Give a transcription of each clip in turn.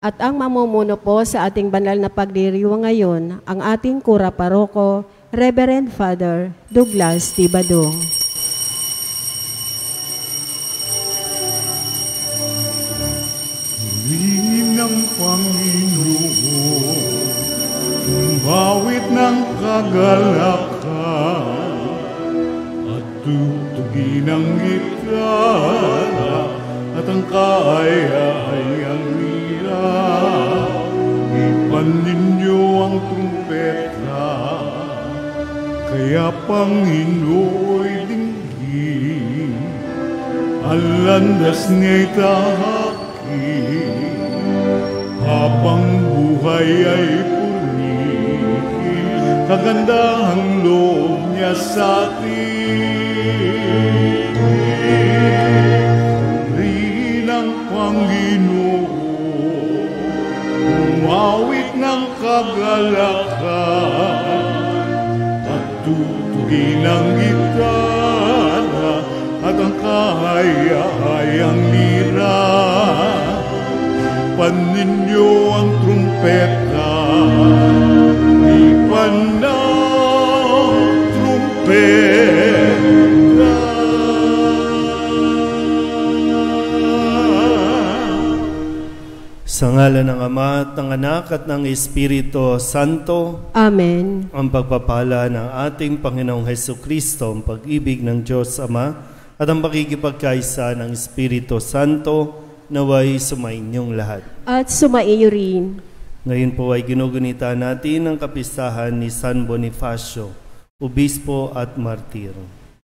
At ang mamumuno po sa ating banal na pagdiriwang ngayon, ang ating Kura Paroko, Reverend Father Douglas Tibadong. Purihin ng Panginoon, tumawit ng kagalakan, at tutugin ang gitara, at ang kaaya-ayang lira. Ipan ninyo ang trumpeta, kaya Panginoo'y dinggin, ang landas niya'y tahakin, habang buhay ay purihin, kagandahang loob niya sa atin. Purihin ang Panginoon, umawit ng kagalakan, at tutugin ang gitara, at ang kahaya-hayang lira. Ipan ninyo ang trumpeta, ipan ng trumpeta. Sa ngalan ng Ama at ng Anak at ng Espiritu Santo. Amen. Ang pagpapala ng ating Panginoong Hesukristo, ang pag-ibig ng Diyos Ama, at ang pakikipagkaisa ng Espiritu Santo, naway sumainyong lahat. At sumaiyo rin. Ngayon po ay ginugunita natin ang kapistahan ni San Bonifacio, Obispo at Martir.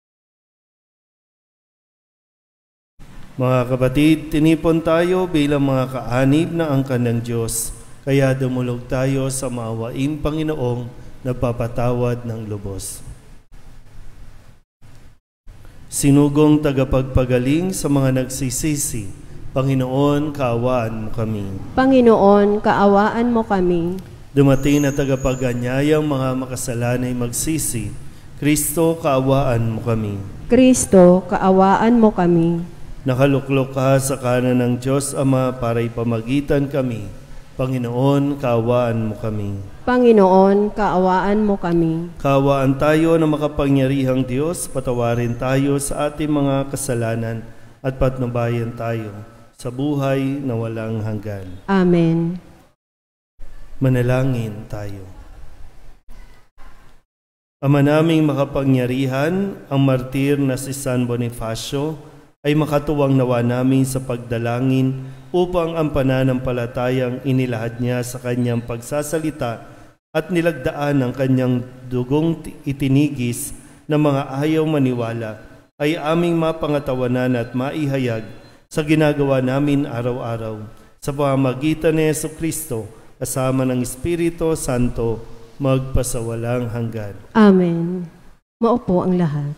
Mga kapatid, tinipon tayo bilang mga kaanib na angkan ng Diyos, kaya dumulog tayo sa maawaing Panginoong nagpapatawad ng lubos. Sinugong tagapagpagaling sa mga nagsisisi, Panginoon, kaawaan mo kami. Panginoon, kaawaan mo kami. Dumating na tagapaganyayang mga makasalanay magsisi, Kristo, kaawaan mo kami. Kristo, kaawaan mo kami. Nakaluklok ka sa kanan ng Diyos Ama para ipamagitan kami. Panginoon, kaawaan mo kami. Panginoon, kaawaan mo kami. Kaawaan tayo ng makapangyarihang Diyos, patawarin tayo sa ating mga kasalanan at patnubayan tayo sa buhay na walang hanggan. Amen. Manalangin tayo. Ama naming makapangyarihan, ang martir na si San Bonifacio ay makatuwang nawa namin sa pagdalangin upang ang pananampalatayang inilahad niya sa kanyang pagsasalita at nilagdaan ng kanyang dugong itinigis ng mga ayaw maniwala ay aming mapangatawanan at maihayag sa ginagawa namin araw-araw sa pamamagitan ni Jesucristo kasama ng Espiritu Santo magpasawalang hanggan. Amen. Maupo ang lahat.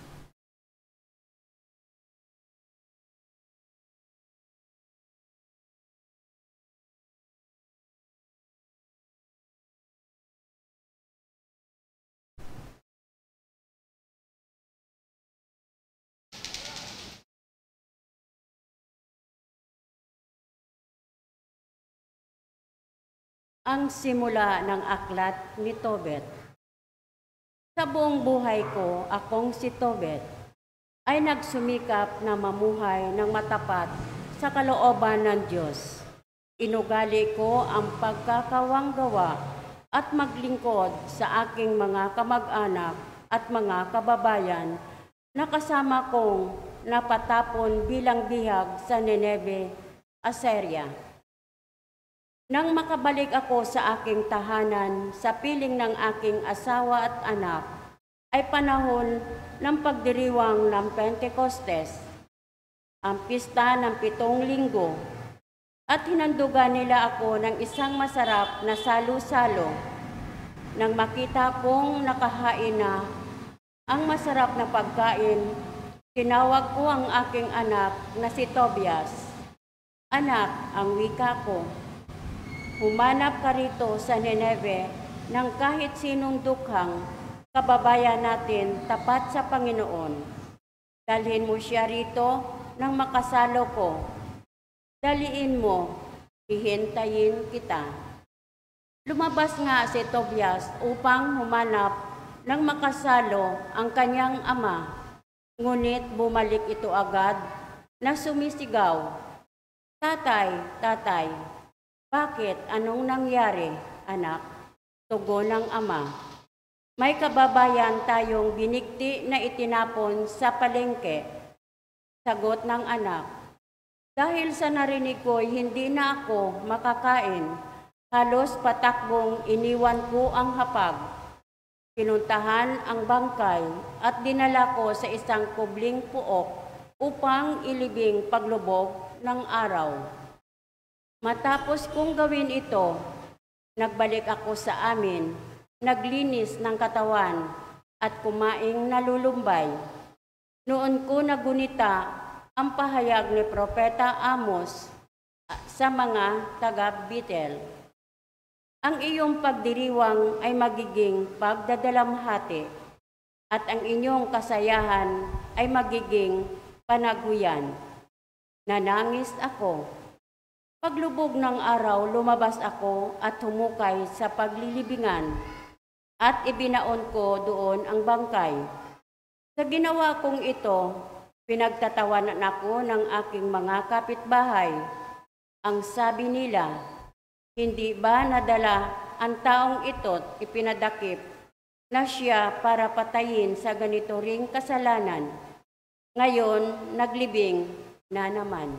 Ang simula ng aklat ni Tobit. Sa buong buhay ko, akong si Tobit, ay nagsumikap na mamuhay ng matapat sa kalooban ng Diyos. Inugali ko ang pagkakawanggawa at maglingkod sa aking mga kamag-anak at mga kababayan na kasama kong napatapon bilang bihag sa Nineve, Assyria. Nang makabalik ako sa aking tahanan sa piling ng aking asawa at anak, ay panahon ng pagdiriwang ng Pentecostes, ang pista ng 7 linggo, at hinandugan nila ako ng isang masarap na salo-salo. Nang makita kong nakahain na ang masarap na pagkain, tinawag ko ang aking anak na si Tobias. Anak, ang wika ko, humanap ka rito sa Nineve ng kahit sinong dukhang kababayan natin tapat sa Panginoon. Dalhin mo siya rito nang makasalo ko. Daliin mo hihintayin kita. Lumabas nga si Tobias upang humanap ng makasalo ang kanyang ama, ngunit bumalik ito agad na sumisigaw, "Tatay, tatay, bakit? Anong nangyari, anak?" Tugon ng ama, "May kababayan tayong binigti na itinapon sa palengke." Sagot ng anak, "Dahil sa narinig ko'y hindi na ako makakain, halos patakbong iniwan ko ang hapag. Pinuntahan ang bangkay at dinala ko sa isang kubling puok upang ilibing paglubog ng araw. Matapos kong gawin ito, nagbalik ako sa amin, naglinis ng katawan at kumaing nalulumbay. Noon ko nagunita ang pahayag ni Propeta Amos sa mga taga-Betel. Ang iyong pagdiriwang ay magiging pagdadalamhati at ang inyong kasayahan ay magiging panaguyan. Nanangis ako. Paglubog ng araw, lumabas ako at humukay sa paglilibingan at ibinaon ko doon ang bangkay. Sa ginawa kong ito, pinagtatawanan ako ng aking mga kapitbahay. Ang sabi nila, hindi ba nadala ang taong ito't ipinadakip na siya para patayin sa ganito ring kasalanan? Ngayon, naglibing na naman."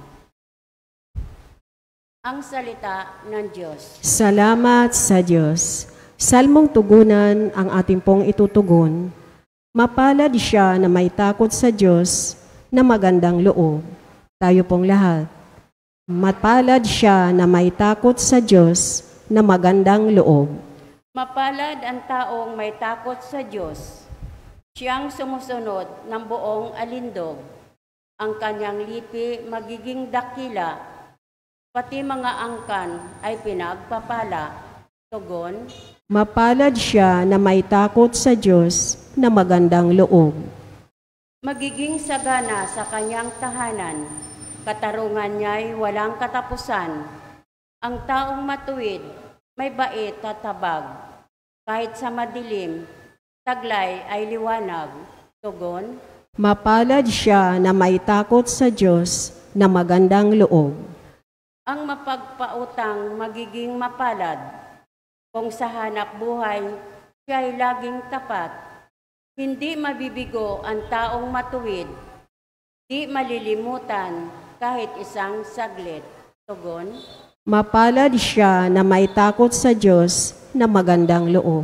Ang salita ng Diyos. Salamat sa Diyos. Salmong tugunan ang ating pong itutugon. Mapalad siya na may takot sa Diyos na magandang loob. Tayo pong lahat. Mapalad siya na may takot sa Diyos na magandang loob. Mapalad ang taong may takot sa Diyos. Siyang sumusunod ng buong alindog. Ang kanyang lipi magiging dakila, pati mga angkan ay pinagpapala. Tugon, Mapalad siya na may takot sa Diyos na magandang loob. magiging sagana sa kanyang tahanan. Katarungan niya'y walang katapusan. Ang taong matuwid, may bait at tabag. Kahit sa madilim, taglay ay liwanag. Tugon, Mapalad siya na may takot sa Diyos na magandang loob. ang mapagpautang magiging mapalad. Kung sa hanap buhay, siya'y laging tapat. Hindi mabibigo ang taong matuwid. Di malilimutan kahit isang saglit. Tugon, Mapalad siya na may takot sa Diyos na magandang loob.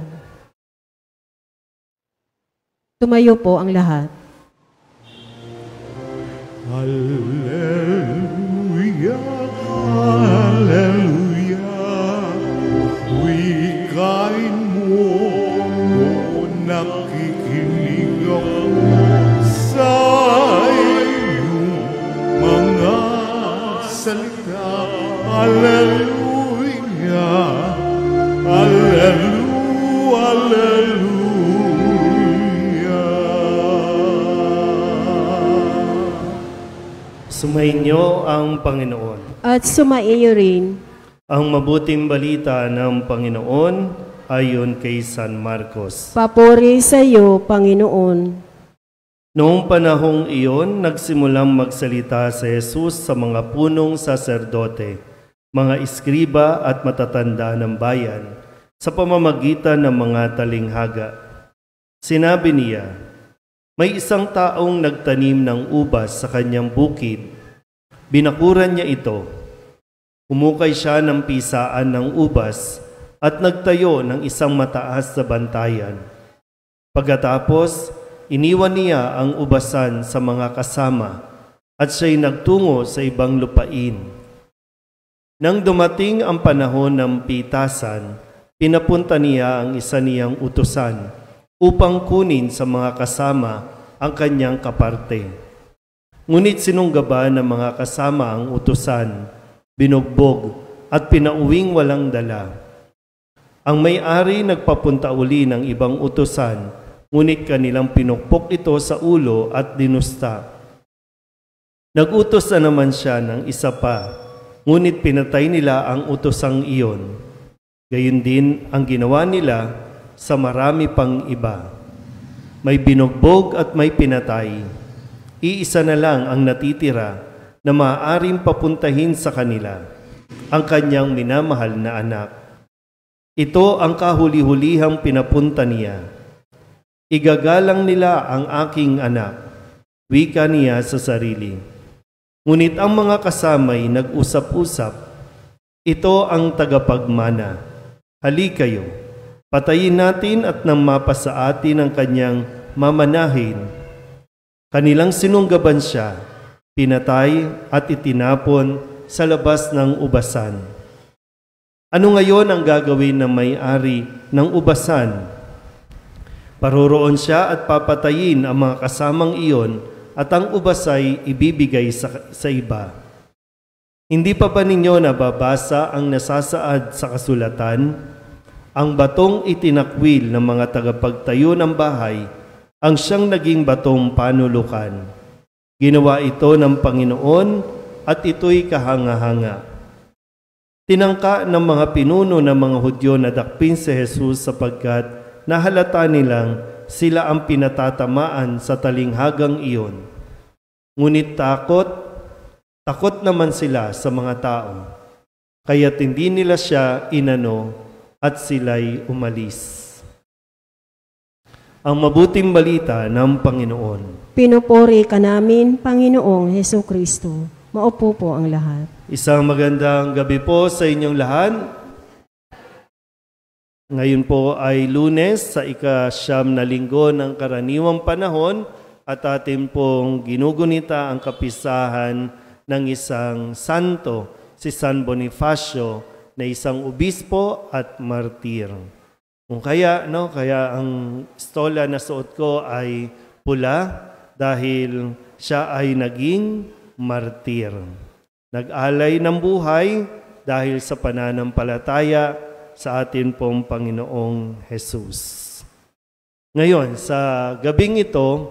Tumayo po ang lahat. Hallelujah, Hallelujah. Wikain mo kung nakikinig ako sa iyong mga salita. Hallelujah, Hallelujah, Hallelujah. Sumainyo ang Panginoon. At sumaiyo rin. Ang mabuting balita ng Panginoon ayon kay San Marcos. Papuri sa iyo, Panginoon. Noong panahong iyon, nagsimulang magsalita si Jesus sa mga punong saserdote, mga iskriba at matatanda ng bayan, sa pamamagitan ng mga talinghaga. Sinabi niya, may isang taong nagtanim ng ubas sa kanyang bukid. Binakuran niya ito. Humukay siya ng pisaan ng ubas at nagtayo ng isang mataas na bantayan. Pagkatapos, iniwan niya ang ubasan sa mga kasama at siya'y nagtungo sa ibang lupain. Nang dumating ang panahon ng pitasan, pinapunta niya ang isa niyang utusan upang kunin sa mga kasama ang kanyang kaparte. Ngunit sinunggaban ng mga kasama ang utusan, binugbog at pinauwing walang dala. Ang may-ari nagpapunta uli ng ibang utusan, ngunit kanilang pinukpok ito sa ulo at dinusta. Nagutos na naman siya ng isa pa, ngunit pinatay nila ang utosang iyon. Gayon din ang ginawa nila sa marami pang iba. May binugbog at may pinatay. Iisa na lang ang natitira na maaaring papuntahin sa kanila, ang kanyang minamahal na anak. Ito ang kahuli-hulihang pinapunta niya. Igagalang nila ang aking anak, wika niya sa sarili. Ngunit ang mga kasamay nag-usap-usap, ito ang tagapagmana. Hali kayo, patayin natin at nang mapasa atin ang kanyang mamanahin. Kanilang sinunggaban siya, pinatay at itinapon sa labas ng ubasan. Ano ngayon ang gagawin ng may-ari ng ubasan? Paroroon siya at papatayin ang mga kasamang iyon at ang ubasay ibibigay sa iba. Hindi pa ba ninyo nababasa ang nasasaad sa kasulatan? Ang batong itinakwil ng mga tagapagtayo ng bahay ang siyang naging batong panulukan. Ginawa ito ng Panginoon at ito'y kahanga-hanga. Tinangka ng mga pinuno ng mga Hudyo na dakpin si Jesus sapagkat nahalata nilang sila ang pinatatamaan sa talinghagang iyon. Ngunit takot naman sila sa mga tao, kaya't hindi nila siya inano at sila'y umalis. Ang mabuting balita ng Panginoon. Pinupuri ka namin, Panginoong Hesukristo. Maupo po ang lahat. Isang magandang gabi po sa inyong lahat. Ngayon po ay Lunes sa ika-9 na linggo ng karaniwang panahon at atin pong ginugunita ang kapisahan ng isang santo, si San Bonifacio, na isang obispo at martir. Kung kaya ang stola na suot ko ay pula dahil siya ay naging martir. Nag-alay ng buhay dahil sa pananampalataya sa atin pong Panginoong Jesus. Ngayon, sa gabing ito,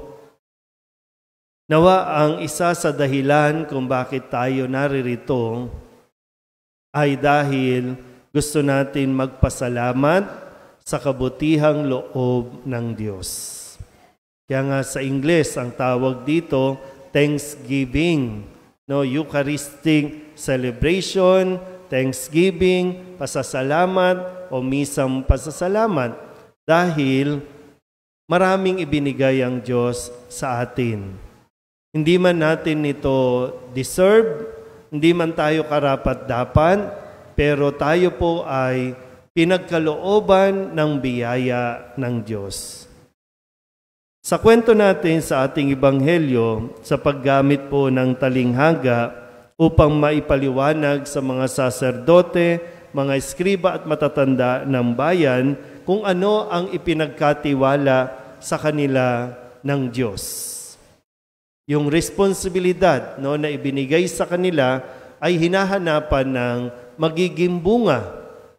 nawa ang isa sa dahilan kung bakit tayo naririto ay dahil gusto natin magpasalamat sa kabutihang loob ng Diyos. Kaya nga sa Ingles, ang tawag dito, Thanksgiving. Eucharistic celebration, Thanksgiving, pasasalamat o misang pasasalamat. Dahil maraming ibinigay ang Diyos sa atin. Hindi man natin ito deserve, hindi man tayo karapat-dapat, pero tayo po ay pinagkalooban ng biyaya ng Diyos. Sa kwento natin sa ating ebanghelyo, sa paggamit po ng talinghaga upang maipaliwanag sa mga saserdote, mga eskriba at matatanda ng bayan kung ano ang ipinagkatiwala sa kanila ng Diyos. Yung responsibilidad na ibinigay sa kanila ay hinahanapan ng magiging bunga.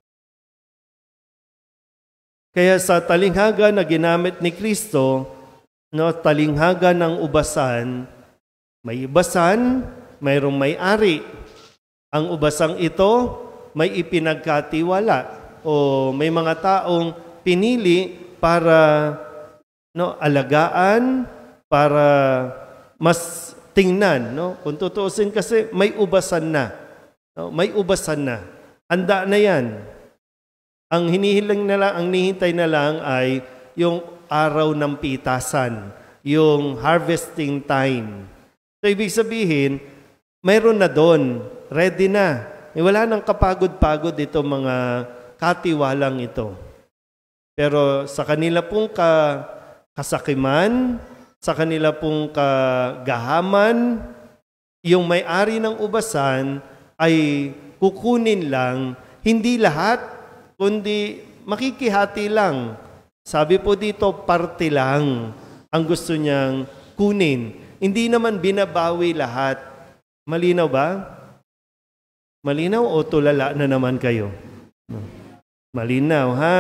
Kaya sa talinghaga na ginamit ni Kristo, talinghaga ng ubasan, may ibasan, mayroong may-ari. Ang ubasang ito may ipinagkatiwala o may mga taong pinili para alagaan, para mas tingnan. Kung tutuusin kasi may ubasan na. May ubasan na. Handa na yan. Ang hinihintay na lang ay yung araw ng pitasan, yung harvesting time. So, ibig sabihin, mayroon na doon, ready na. Wala nang kapagod-pagod ito mga katiwalang ito. Pero sa kanila pong kasakiman, sa kanila pong kagahaman, yung may-ari ng ubasan ay kukunin lang, hindi lahat, kundi makikihati lang. Sabi po dito, parte lang ang gusto niyang kunin. Hindi naman binabawi lahat. Malinaw ba? Malinaw o tulala na naman kayo? Malinaw, ha?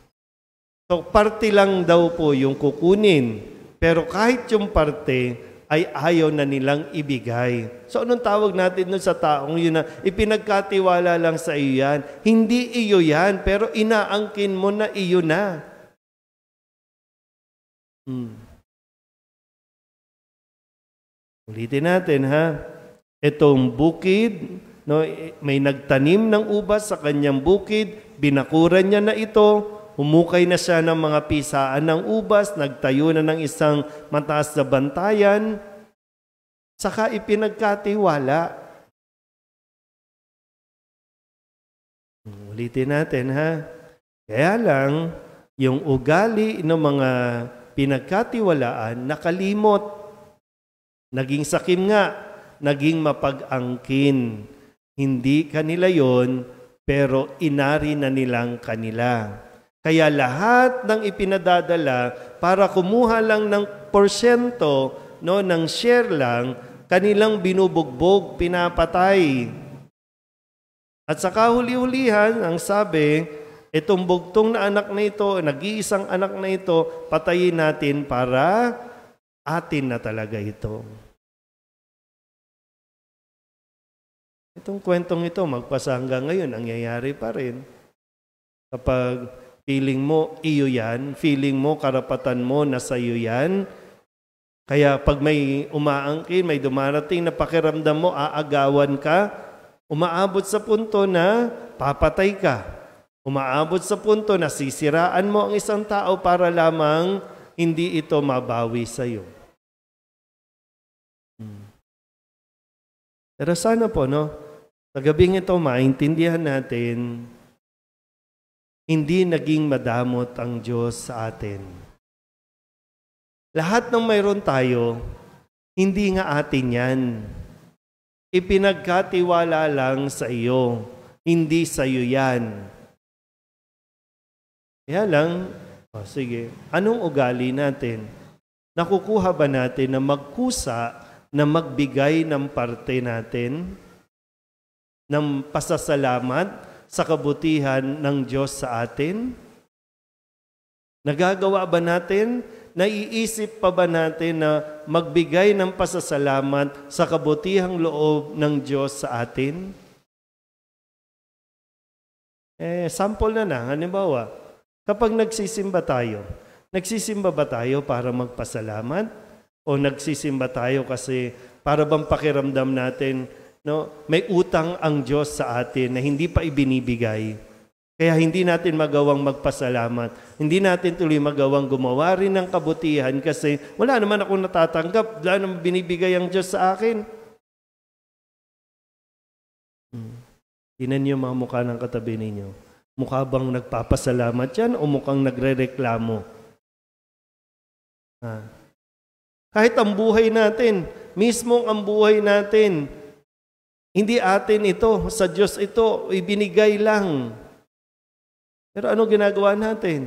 So, parte lang daw po yung kukunin. Pero kahit yung parte ay ayaw na nilang ibigay. So anong tawag natin nun sa taong yun na ipinagkatiwala lang sa iyo yan? Hindi iyo yan, pero inaangkin mo na iyo na. Ulitin natin ha. Itong bukid, no, may nagtanim ng ubas sa kanyang bukid, binakuran niya na ito, humukay na siya ng mga pisaan ng ubas, nagtayo na ng isang mataas na bantayan, saka ipinagkatiwala. Ulitin natin ha. Kaya lang, yung ugali ng mga pinagkatiwalaan nakalimot. Naging sakim nga, naging mapag-angkin. Hindi kanila yon, pero inari na nilang kanila. Kaya lahat ng ipinadadala para kumuha lang ng porsyento, no, ng share lang, kanilang binubugbog, pinapatay. At sa kahuli-hulihan, ang sabi, itong bugtong na anak na ito, nag-iisang anak na ito, patayin natin para atin na talaga ito. Itong kwentong ito, magpasa hanggang ngayon, nangyayari pa rin. Kapag feeling mo, iyo yan. Feeling mo, karapatan mo, nasa iyo yan. Kaya pag may umaangkin, may dumarating na pakiramdam mo, aagawan ka, umaabot sa punto na papatay ka. Umaabot sa punto na sisiraan mo ang isang tao para lamang hindi ito mabawi sa iyo. Pero sana po, no, sa gabing ito, maintindihan natin, hindi naging madamot ang Diyos sa atin. Lahat ng mayroon tayo, hindi nga atin yan. Ipinagkatiwala lang sa iyo, hindi sa iyo yan. Kaya lang, sige, anong ugali natin? Nakukuha ba natin na magkusa na magbigay ng parte natin ng pasasalamat sa kabutihan ng Diyos sa atin? Nagagawa ba natin? Naiisip pa ba natin na magbigay ng pasasalamat sa kabutihang loob ng Diyos sa atin? Sample na. Halimbawa, kapag nagsisimba ba tayo para magpasalamat? O nagsisimba tayo kasi para bang pakiramdam natin, no, may utang ang Diyos sa atin na hindi pa ibinibigay. Kaya hindi natin magawang magpasalamat. Hindi natin tuloy magawang gumawa rin ng kabutihan kasi wala naman akong natatanggap. Wala naman binibigay ang Diyos sa akin. Tingnan niyo mga mukha ng katabi ninyo. Mukha bang nagpapasalamat yan o mukhang nagre-reklamo? Kahit ang buhay natin, mismo ang buhay natin, hindi atin ito, sa Diyos ito, ibinigay lang. Pero anong ginagawa natin?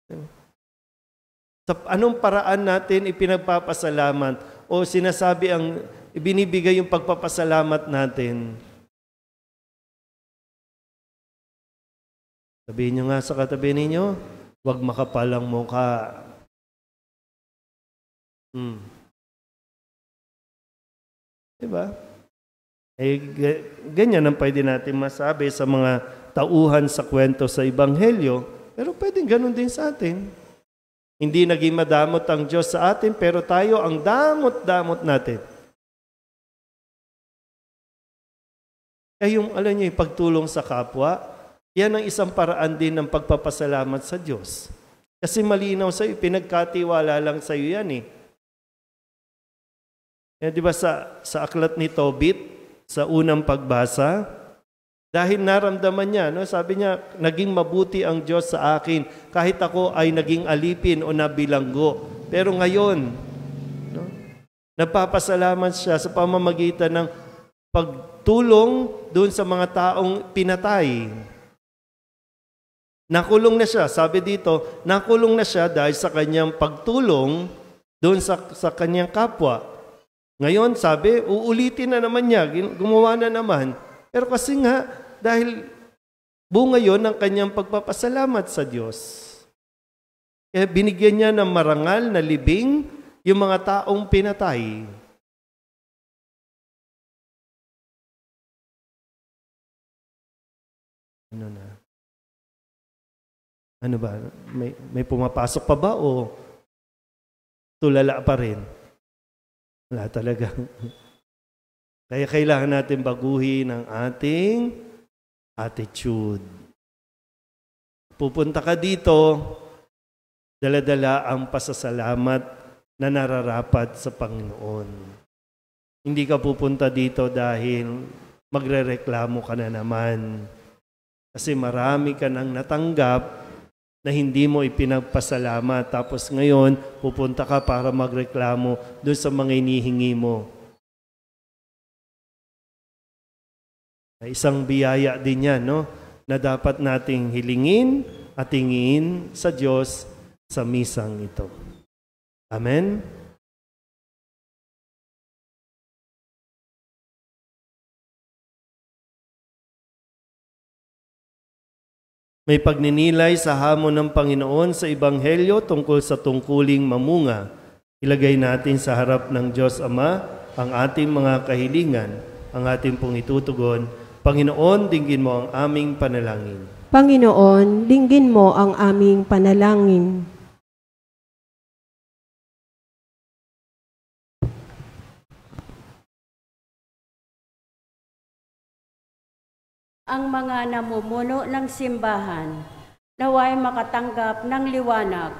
Sa anong paraan natin ipinagpapasalamat o sinasabi ang ibinibigay yung pagpapasalamat natin? Sabihin nyo nga sa katabi ninyo, huwag makapalang mukha. Diba? Ganyan ang pwede natin masabi sa mga tauhan sa kwento sa Ebanghelyo, pero pwedeng ganun din sa atin. Hindi naging madamot ang Diyos sa atin, pero tayo ang damot-damot natin. Yung, alam niyo, yung pagtulong sa kapwa, yan ang isang paraan din ng pagpapasalamat sa Diyos. Kasi malinaw sa iyo, pinagkatiwala lang sa iyo yan eh. Di ba sa aklat ni Tobit, sa unang pagbasa, dahil naramdaman niya, no, sabi niya, naging mabuti ang Diyos sa akin, kahit ako ay naging alipin o nabilanggo. Pero ngayon, no, nagpapasalamat siya sa pamamagitan ng pagtulong doon sa mga taong pinatay. Nakulong na siya, sabi dito, nakulong na siya dahil sa kanyang pagtulong doon sa kanyang kapwa. Ngayon, sabi, uulitin na naman niya, gumawa na naman. Pero kasi nga, dahil bunga yon ng kanyang pagpapasalamat sa Diyos. Kaya binigyan niya ng marangal na libing yung mga taong pinatay. Ano na? Ano ba? May pumapasok pa ba o tulala pa rin? Wala talaga. Kaya kailangan natin baguhin ang ating attitude. Pupunta ka dito, dala-dala ang pasasalamat na nararapat sa Panginoon. Hindi ka pupunta dito dahil magrereklamo ka na naman. Kasi marami ka nang natanggap na hindi mo ipinagpasalamat. Tapos ngayon, pupunta ka para magreklamo doon sa mga inihingi mo. Isang biyaya din yan, no? Na dapat nating hilingin at hingin sa Diyos sa misang ito. Amen? May pagninilay sa hamon ng Panginoon sa Ebanghelyo tungkol sa tungkuling mamunga. Ilagay natin sa harap ng Diyos Ama ang ating mga kahilingan, ang ating pong itutugon. Panginoon, dinggin mo ang aming panalangin. Panginoon, dinggin mo ang aming panalangin. Ang mga namumuno ng simbahan naway makatanggap ng liwanag,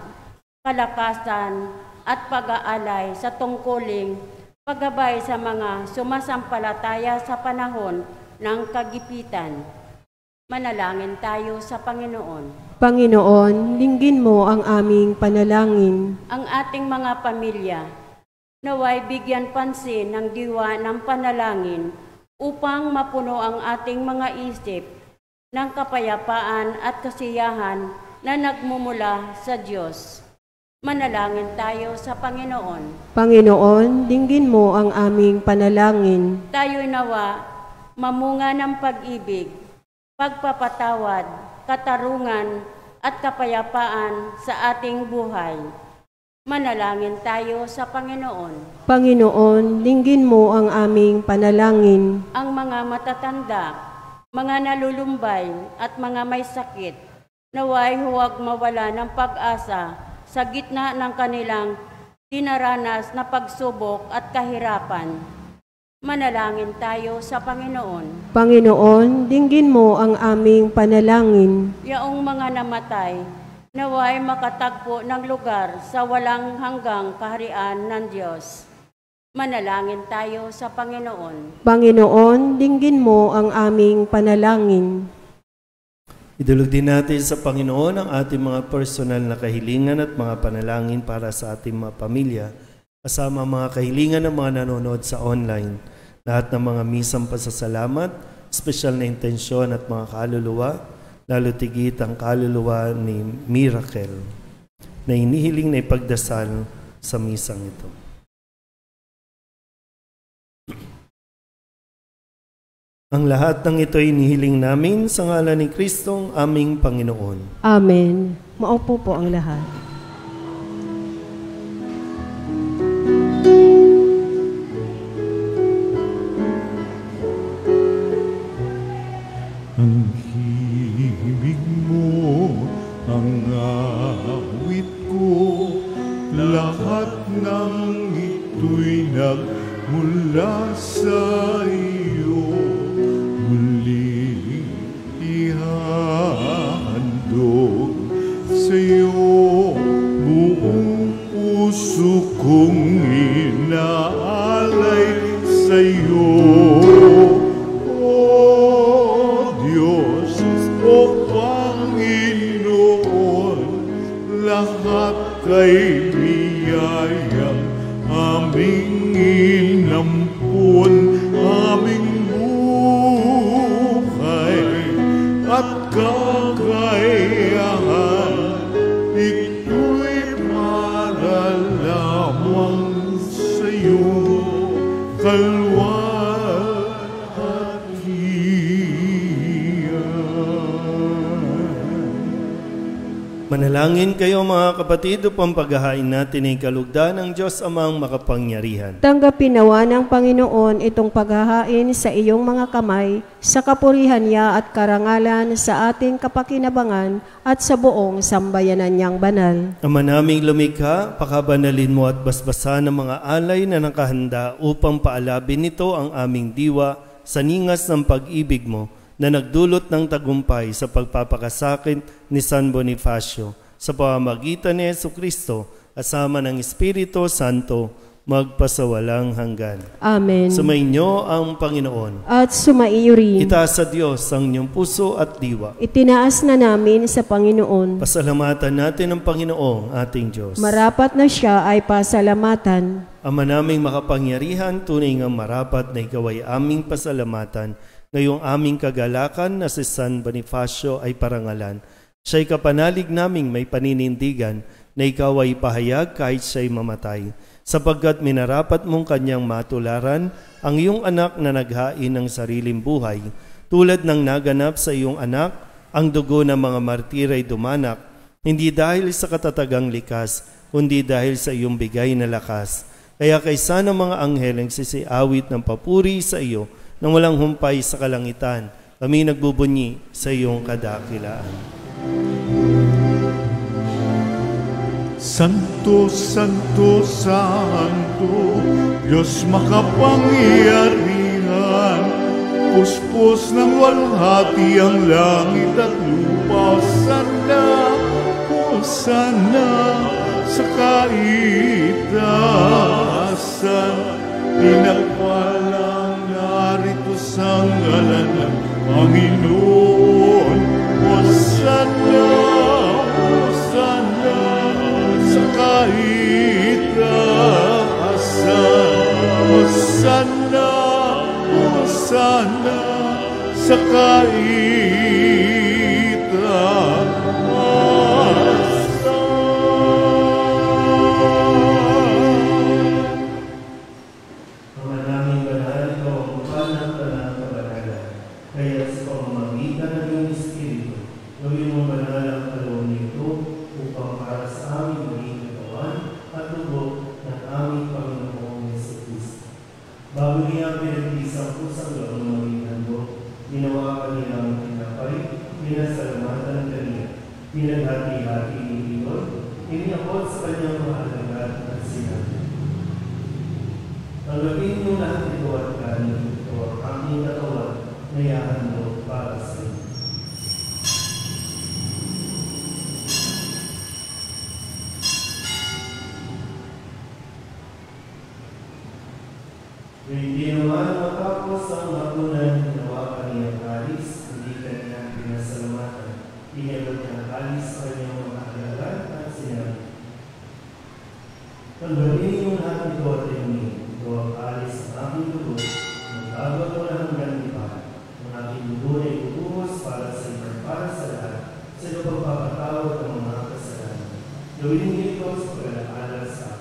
kalakasan at pag-aalay sa tungkuling paggabay sa mga sumasampalataya sa panahon ng kagipitan. Manalangin tayo sa Panginoon. Panginoon, dinggin mo ang aming panalangin. Ang ating mga pamilya naway bigyan pansin ng diwa ng panalangin upang mapuno ang ating mga isip ng kapayapaan at kasiyahan na nagmumula sa Diyos. Manalangin tayo sa Panginoon. Panginoon, dinggin mo ang aming panalangin. Tayo'y nawa mamunga ng pag-ibig, pagpapatawad, katarungan at kapayapaan sa ating buhay. Manalangin tayo sa Panginoon. Panginoon, dinggin mo ang aming panalangin. Ang mga matatanda, mga nalulumbay at mga may sakit, naway huwag mawala ng pag-asa sa gitna ng kanilang dinaranas na pagsubok at kahirapan. Manalangin tayo sa Panginoon. Panginoon, dinggin mo ang aming panalangin. Yaong mga namatay, naway makatagpo ng lugar sa walang hanggang kaharian ng Diyos. Manalangin tayo sa Panginoon. Panginoon, dinggin mo ang aming panalangin. Idulog din natin sa Panginoon ang ating mga personal na kahilingan at mga panalangin para sa ating mga pamilya, kasama mga kahilingan ng mga nanonood sa online. Lahat ng mga misang pasasalamat, espesyal na intensyon at mga kaluluwa, lalo tigit ang kaluluwa ni Miracle, na inihiling na ipagdasal sa misang ito. Ang lahat ng ito ay inihiling namin sa ngalan ni Kristong aming Panginoon. Amen. Maupo po ang lahat. Ang himig mo, ang awit ko, lahat ng ito'y nagmula sa iyo. Muling ihahandog sa iyo, buong puso kong inaalay sa iyo. Lahat kay biyayang aming inampun, aming buhay at kakayahan. Ito'y para lamang sa'yo, Kalwari. Manalangin kayo mga kapatid upang paghahain natin ay kalugdan ng Diyos Amang makapangyarihan. Tanggapin nawa ng Panginoon itong paghahain sa iyong mga kamay, sa kapurihan niya at karangalan sa ating kapakinabangan at sa buong sambayanan niyang banal. Ama naming lumikha, pakabanalin mo at basbasan ng mga alay na nakahanda upang paalabin nito ang aming diwa sa ningas ng pag-ibig mo, na nagdulot ng tagumpay sa pagpapakasakit ni San Bonifacio sa pamamagitan ni Jesucristo kasama ng Espiritu Santo magpasawalang hanggan. Amen. Sumainyo ang Panginoon. At sumaiyo rin. Itaas sa Diyos ang inyong puso at diwa. Itinaas na namin sa Panginoon. Pasalamatan natin ang Panginoong ating Diyos. Marapat na siya ay pasalamatan. Ama naming makapangyarihan, tunay ngang marapat na ikaw ay aming pasalamatan. Ngayong aming kagalakan na si San Bonifacio ay parangalan. Siya'y kapanalig naming may paninindigan na ikaw ay pahayag kahit siya'y mamatay. Sapagkat minarapat mong kanyang matularan ang iyong anak na naghain ng sariling buhay. Tulad ng naganap sa iyong anak, ang dugo ng mga martir ay dumanak, hindi dahil sa katatagang likas, kundi dahil sa iyong bigay na lakas. Kaya kaysa ng mga anghel ang sisiawit ng papuri sa iyo, nang walang humpay sa kalangitan, kami nagbubunyi sa iyong kadakilaan. Santo, Santo, Santo, Diyos makapangyarihan, puspos ng walhati ang langit at lupa. Sana, Hosana sa kaitaasan, pinagpalang narito sa ngalan ng Panginoon. Hosana, Hosana sa kaitaasan. Hosana, Hosana sa kaitaasan. Bago niya pinagpisang pusang loob ng maging handog, ginawa ka niya ang tinapay, pinasalamatan kaniya, pinaghati-hati ni Lord, iniabot sa kanyang mga alagad at sinabi, tanggapin niyo lahat ito at kanin, ito ang aking katawan na ihahandog para sa inyo. Hindi naman matapos ang hapunan, ginawa ka niyang alis, hindi ka niya pinasalamatan. Inabot niya ang alis sa kanyang mga alagad at sinabi, tanggapin niyo lahat ito at inumin. Ito ang alis ng aking dugo, magbago ko na hanggang iba. Ang aking dugo ay ubuhos para sa inyo, para sa lahat, sa pagpapatawad ng mga kasalanan. Gawin niyo ito sa pag-alala sa akin.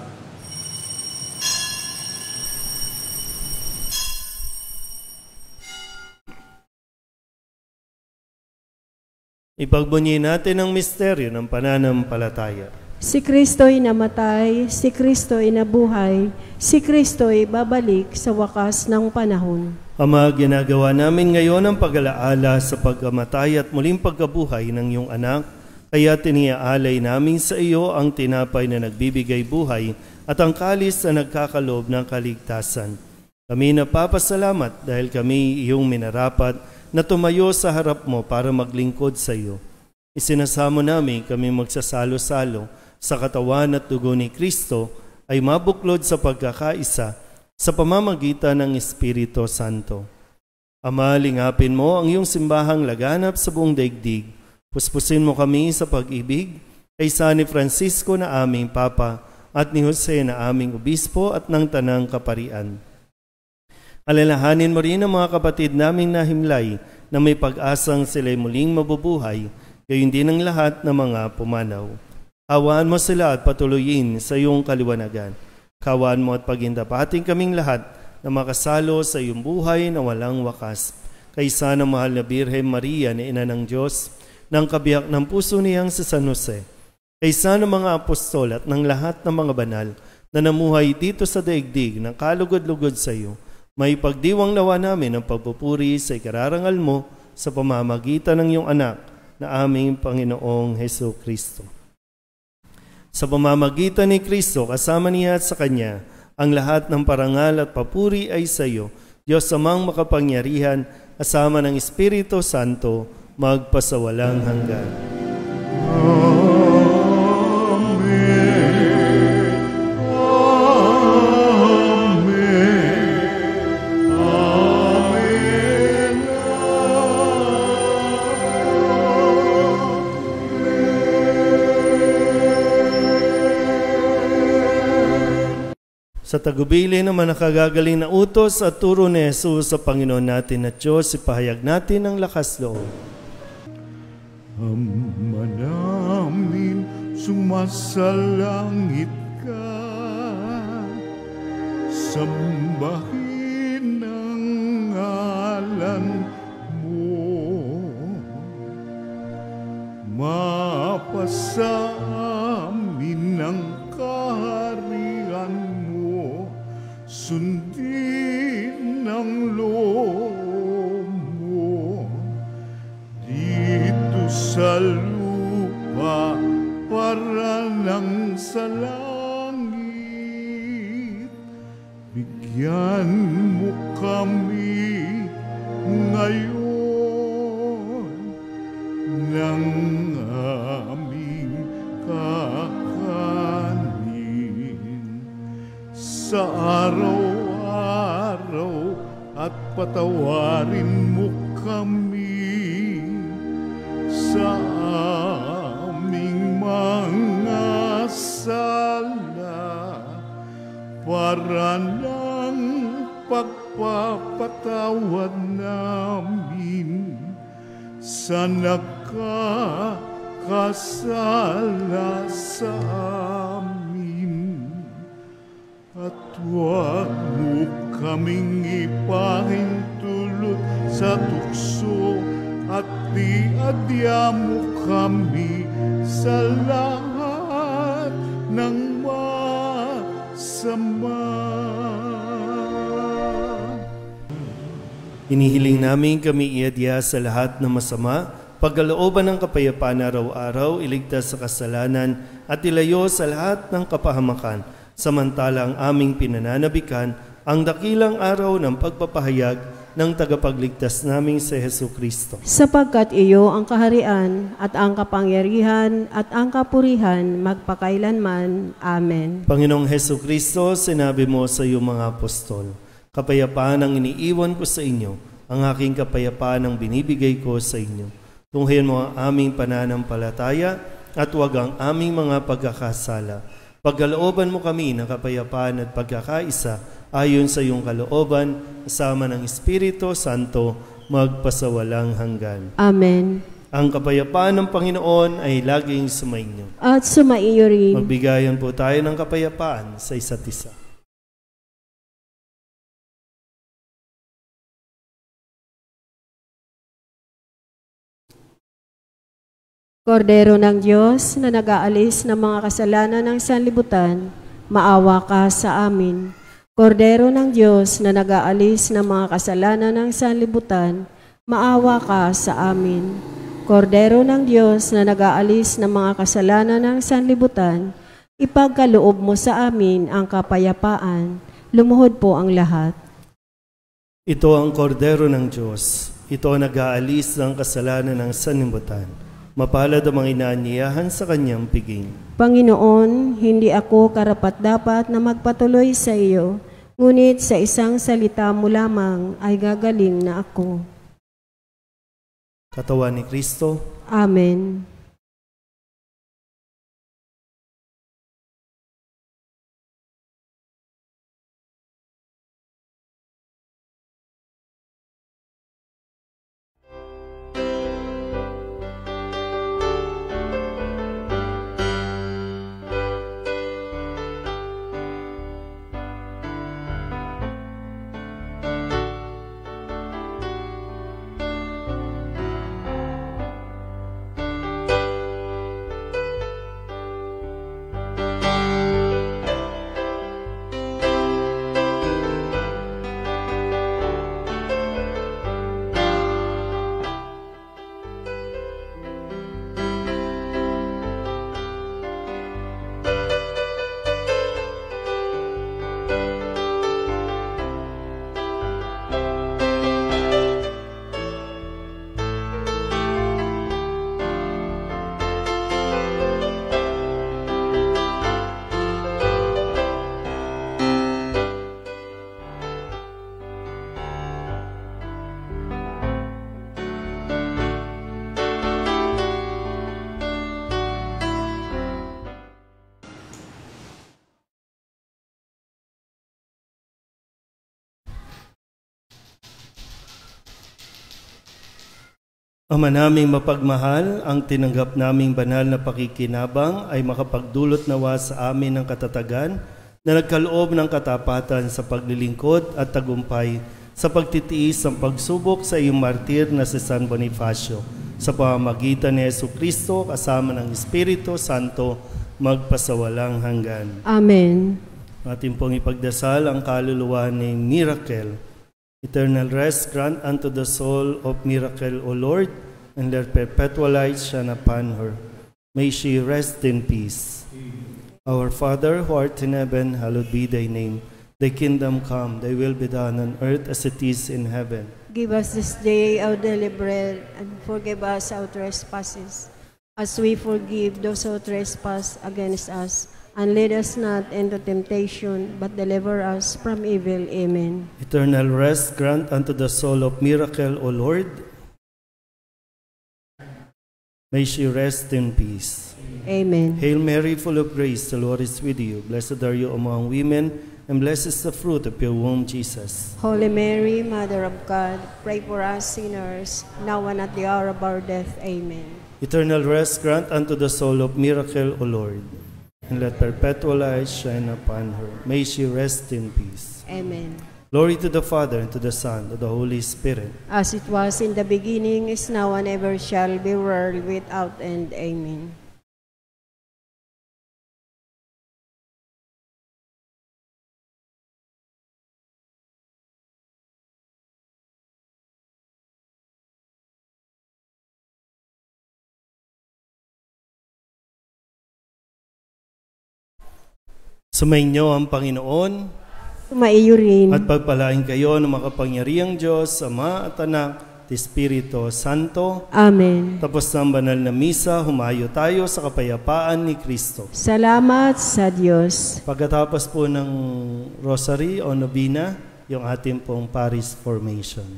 Ipagbunyi natin ang misteryo ng pananampalataya. Si Kristo'y namatay, si Kristo'y nabuhay, si Kristo'y babalik sa wakas ng panahon. Ama, ginagawa namin ngayon ang pag-alaala sa pagkamatay at muling pagkabuhay ng iyong anak, kaya tiniaalay namin sa iyo ang tinapay na nagbibigay buhay at ang kalis na nagkakalob ng kaligtasan. Kami napapasalamat dahil kami iyong minarapat na tumayo sa harap mo para maglingkod sa iyo. Isinasamo namin kami magsasalo-salo sa katawan at dugo ni Kristo ay mabuklod sa pagkakaisa sa pamamagitan ng Espiritu Santo. Ama, lingapin mo ang iyong simbahang laganap sa buong daigdig. Puspusin mo kami sa pag-ibig kay San Francisco na aming Papa at ni Jose na aming Obispo at ng Tanang Kaparian. Alalahanin mo rin ang mga kapatid naming nahimlay na may pag-asang sila'y muling mabubuhay, gayon din ang lahat ng mga pumanaw. Hawaan mo sila at patuloyin sa iyong kaliwanagan. Kawaan mo at pagindapating kaming lahat na makasalo sa iyong buhay na walang wakas. Kaysa ng mahal na Birhen Maria na Ina ng Diyos, ng kabiyak ng puso niyang si San Jose, kaysa ng mga apostol at ng lahat ng mga banal na namuhay dito sa daigdig ng kalugod-lugod sa iyo, may pagdiwang nawa namin ang pagpupuri sa ikararangal mo sa pamamagitan ng iyong anak na aming Panginoong Hesus Kristo. Sa pamamagitan ni Kristo, kasama niya at sa Kanya, ang lahat ng parangal at papuri ay sa iyo, Diyos amang makapangyarihan, kasama ng Espiritu Santo, magpasawalang hanggan. Sa tagubili naman nakagagaling na utos at turo ni Jesus sa Panginoon natin at Diyos, ipahayag natin ang lakas loob. Ama namin, sumasalangit ka, sambahin ang ngalan mo, mapasa amin ang kaharian mo, sundin ang loob mo, dito sa lupa para lang sa langit. Bigyan mo kami ngayon ng aming kakanin sa araw-araw, at patawarin mo kami sa aming mga sala, para ng pagpapatawad namin sa nagkakasala sa amin. At huwag mo kaming ipahintulot sa tukso, at diadya mo kami sa lahat ng masama. Hinihiling namin kami iadya sa lahat ng masama, pagkalooban ng kapayapaan araw-araw, iligtas sa kasalanan at ilayo sa lahat ng kapahamakan, samantala ang aming pinananabikan ang dakilang araw ng pagpapahayag ng tagapagligtas naming si Hesus Kristo. Sapagkat iyo ang kaharian at ang kapangyarihan at ang kapurihan magpakailanman. Amen. Panginoong Hesus Kristo, sinabi mo sa iyong mga apostol, kapayapaan ang iniiwan ko sa inyo, ang aking kapayapaan ang binibigay ko sa inyo. Tunghayan mo ang aming pananampalataya at huwag ang aming mga pagkakasala. Pagkalooban mo kami ng kapayapaan at pagkakaisa ayon sa iyong kalooban, kasama ng Espiritu Santo, magpasawalang hanggan. Amen. Ang kapayapaan ng Panginoon ay laging sumainyo. At sumaiyo rin. Magbigayan po tayo ng kapayapaan sa isa't isa. Kordero ng Diyos na nag-aalis ng mga kasalanan ng sanlibutan, maawa ka sa amin. Kordero ng Diyos na nag-aalis ng mga kasalanan ng sanlibutan, maawa ka sa amin. Kordero ng Diyos na nag-aalis ng mga kasalanan ng sanlibutan, ipagkaloob mo sa amin ang kapayapaan. Lumuhod po ang lahat. Ito ang kordero ng Diyos. Ito ang nag-aalis ng kasalanan ng sanlibutan. Mapalad ang mga inaanyayahan sa kanyang piging. Panginoon, hindi ako karapat-dapat na magpatuloy sa iyo, ngunit sa isang salita mo lamang ay gagaling na ako. Katawan ni Kristo. Amen. Ama naming mapagmahal, ang tinanggap naming banal na pakikinabang ay makapagdulot nawa sa amin ng katatagan na nagkaloob ng katapatan sa paglilingkod at tagumpay sa pagtitiis ng pagsubok sa iyong martir na si San Bonifacio. Sa pamamagitan ni Jesucristo kasama ng Espiritu Santo, magpasawalang hanggan. Amen. Atin pong ipagdasal ang kaluluwa ni Miracle. Eternal rest grant unto the soul of Miracle, O Lord, and let perpetual light shine upon her. May she rest in peace. Our Father, who art in heaven, hallowed be thy name. Thy kingdom come, thy will be done on earth as it is in heaven. Give us this day our daily bread, and forgive us our trespasses, as we forgive those who trespass against us. And lead us not into temptation, but deliver us from evil. Amen. Eternal rest grant unto the soul of Miracle, O Lord. May she rest in peace. Amen. Hail Mary, full of grace, the Lord is with you. Blessed are you among women, and blessed is the fruit of your womb, Jesus. Holy Mary, Mother of God, pray for us sinners, now and at the hour of our death. Amen. Eternal rest grant unto the soul of Miracle, O Lord, and let perpetual light shine upon her. May she rest in peace. Amen. Glory to the Father, and to the Son, and to the Holy Spirit. As it was in the beginning, is now, and ever shall be, world without end. Amen. Sumainyo ang Panginoon, Sumaiyo rin. at pagpalain kayo ng makapangyarihang Diyos, Ama at Anak, at Espiritu Santo. Amen. Tapos ng banal na misa, humayo tayo sa kapayapaan ni Kristo. Salamat sa Diyos. Pagkatapos po ng rosary o novena, yung ating pong Paris formation.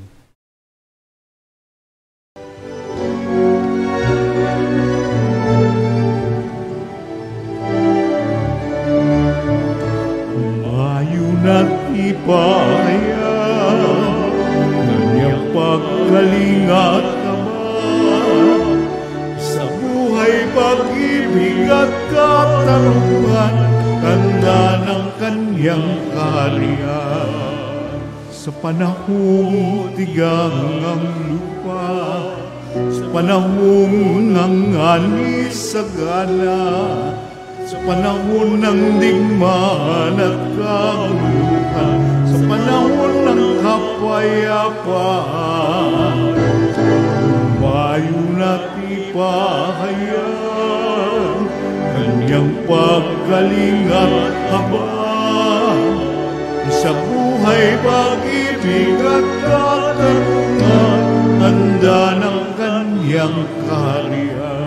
At ipahaya kanyang pagkalingat naman sa buhay, pag-ibig at katarungan, tanda ng kanyang kaharian. Sa panahong tigang ang lupa, sa panahong ng ani sa gala, sa panahon ng digmaan at kaguluhan, sa panahon ng kapayapaan, humayo na't ipahayag kanyang pagkalingat habang sa buhay, pag-ibig at katarungan, tanda ng kanyang kaharian.